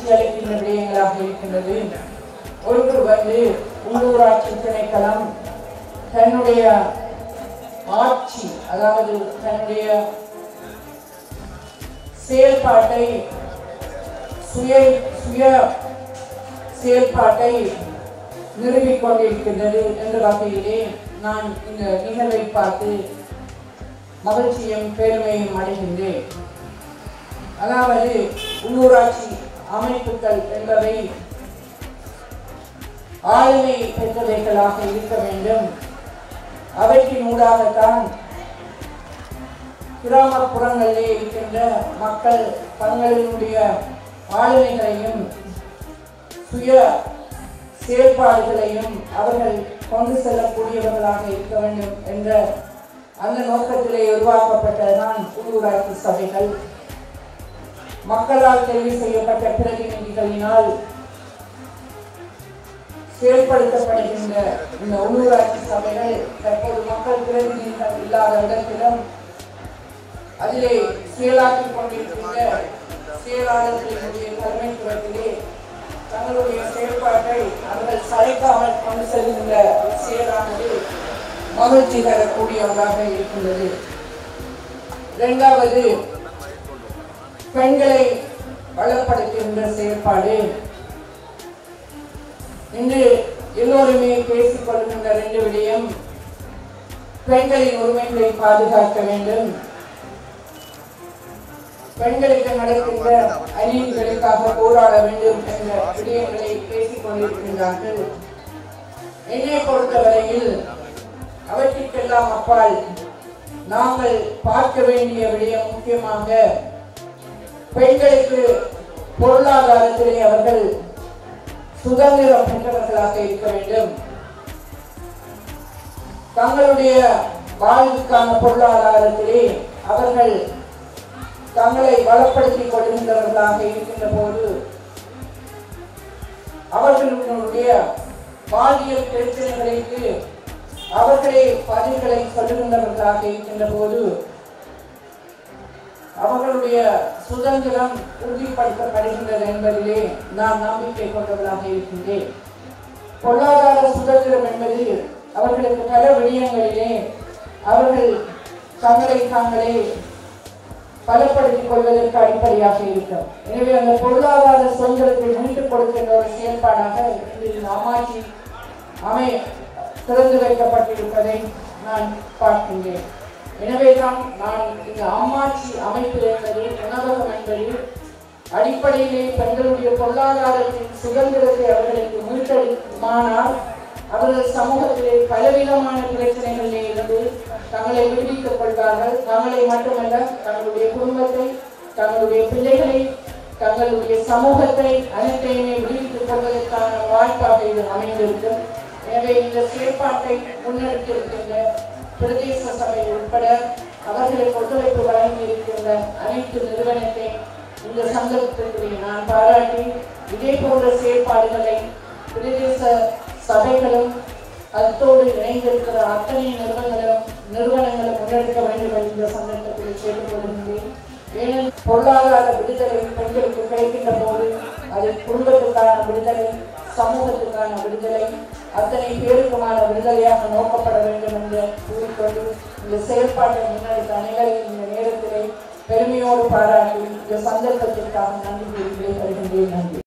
மகிழ்ச்சி அளிக்கின்ற விடயங்களாக இருக்கின்றது. ஒன்று வந்து உள்ளூராட்சி திணைக்களம் தன்னுடைய ஆட்சி, அதாவது தன்னுடைய செயல்பாட்டை சுய செயல்பாட்டை நிறுவிக் கொண்டிருக்கின்றது என்ற வகையிலே நான் இந்த நிகழ்வை பார்த்து மகிழ்ச்சியும் பெருமையும் அடைகின்றேன். அதாவது உள்ளூராட்சி அமைப்புகள் என்பவை ஆளுமை பெற்றவைகளாக இருக்க வேண்டும். அவற்றின் ஊடாகத்தான் கிராமப்புறங்களிலே இருக்கின்ற மக்கள் தங்களினுடைய ஆளுமைகளையும் சுய செயல்பாடுகளையும் அவர்கள் கொண்டு செல்லக்கூடியவர்களாக இருக்க வேண்டும் என்ற அந்த நோக்கத்திலே உருவாக்கப்பட்டதுதான் உள்ளூராட்சி சபைகள். மக்களால் தெரிவு செய்யப்பட்ட பிரதிநிதிகளினால் செயல்படுத்தப்படுகின்ற இந்த உள்ளூராட்சி சபைகள் தற்போது மக்கள் பிரதிநிதிகள் இல்லாத இடத்திலும் அதிலே செயலாற்றிக் கொண்டிருக்கின்ற செயலாளர்களினுடைய தலைமைத்துவத்திலே தங்களுடைய செயல்பாட்டை அவர்கள் சளைக்காமல் கொண்டு செல்கின்ற செயலானது மகிழ்ச்சி தரக்கூடியவராக இருக்கின்றது. இரண்டாவது, பெண்களை வளப்படுத்துகின்ற செயல்பாடு. இன்று எல்லோருமே பேசிக் கொள்கின்ற ரெண்டு விடயம், பெண்களின் உரிமைகளை பாதுகாக்க வேண்டும், பெண்களுக்கு நடக்கின்ற அநீதிகளுக்காக போராட வேண்டும் என்ற விடயங்களை பேசிக் கொண்டிருக்கின்றார்கள். என்னை பொறுத்தவரையில் அவற்றிற்கெல்லாம் அப்பால் நாங்கள் பார்க்க வேண்டிய விடயம் முக்கியமாக பெண்களுக்கு பொருளாதாரத்திலே அவர்கள் சுதந்திரம் பெற்றவர்களாக இருக்க வேண்டும். தங்களுடைய வாழ்வுக்கான பொருளாதாரத்திலே அவர்கள் தங்களை வளப்படுத்திக் கொள்கின்றவர்களாக இருக்கின்ற போது அவர்களுடைய பாலியல் பிரச்சனைகளுக்கு அவர்களே பதில்களை சொல்லுகின்றவர்களாக இருக்கின்ற போது அவர்களுடைய சுதந்திரம் உறுதிப்படுத்தப்படுகின்றது என்பதிலே நான் நம்பிக்கை கொண்டவர்களாக இருக்கின்றேன். பொருளாதார சுதந்திரம் என்பது அவர்களுக்கு பல விடயங்களிலே அவர்கள் தங்களை தாங்களே பலப்படுத்திக் கொள்வதற்கு அடிப்படையாக இருக்கும். எனவே அந்த பொருளாதார சுதந்திரத்தை மீட்டுக் கொடுக்கின்ற ஒரு செயல்பாடாக அம்மாட்சி திறந்து வைக்கப்பட்டிருப்பதை நான் பார்க்கின்றேன். எனவேதான் நான் இந்த அம்மாட்சி அமைப்பு என்பது, உணவகம் என்பது அடிப்படையிலே பெண்களுடைய பொருளாதாரத்தின் சுதந்திரத்தை அவர்களுக்கு மீட்டெடுக்குமானால் அவர்கள் சமூகத்திலே பலவிதமான பிரச்சனைகளிலே இருந்து தங்களை விடுவித்துக் கொள்வார்கள். தங்களை மட்டுமல்ல, தங்களுடைய குடும்பத்தை, தங்களுடைய பிள்ளைகளை, தங்களுடைய சமூகத்தை அனைத்தையுமே விடுவித்துக் கொள்வதற்கான வாய்ப்பாக இது அமைந்திருக்கும். எனவே இந்த செயற்பாட்டை முன்னெடுத்திருக்கின்ற பிரதேச சபை உட்பட அவர்களுக்கு ஒத்துழைப்பு வழங்கி இருக்கின்ற அனைத்து நிறுவனத்தை இந்த சந்தர்ப்பத்திற்கு நான் பாராட்டி, இதே போன்ற செயற்பாடுகளை பிரதேச சபைகளும் அதோடு இணைந்திருக்கிற அத்தனை நிறுவனங்களும் முன்னெடுக்க வேண்டும் என்று இந்த சந்தர்ப்பத்தில் கேட்டுக்கொள்கின்றேன். ஏனெனில் பொருளாதார விடுதலை பெண்களுக்கு கிடைக்கின்ற போது அது குடும்பத்துக்கான விடுதலை, சமூகத்துக்கான விடுதலை, அத்தனை பேருக்குமான விடுதலையாக நோக்கப்பட வேண்டும் என்று கூறிக்கொண்டு இந்த செயல்பாட்டை முன்னெடுத்த அனைவரையும் இந்த நேரத்திலே பெருமையோடு பாராட்டி இந்த சந்தர்ப்பத்திற்காக நன்றி கூறி வருகின்றேன். நன்றி.